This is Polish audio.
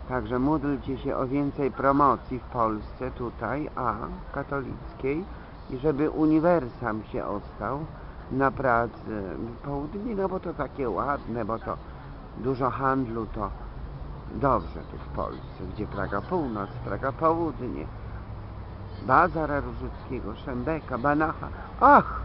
Także módlcie się o więcej promocji w Polsce, tutaj, katolickiej, i żeby uniwersam się ostał na pracy południ, no bo to takie ładne, bo to dużo handlu, to dobrze tu w Polsce, gdzie Praga Północ, Praga Południe, Bazar Różyckiego, Szembeka, Banacha. Ach,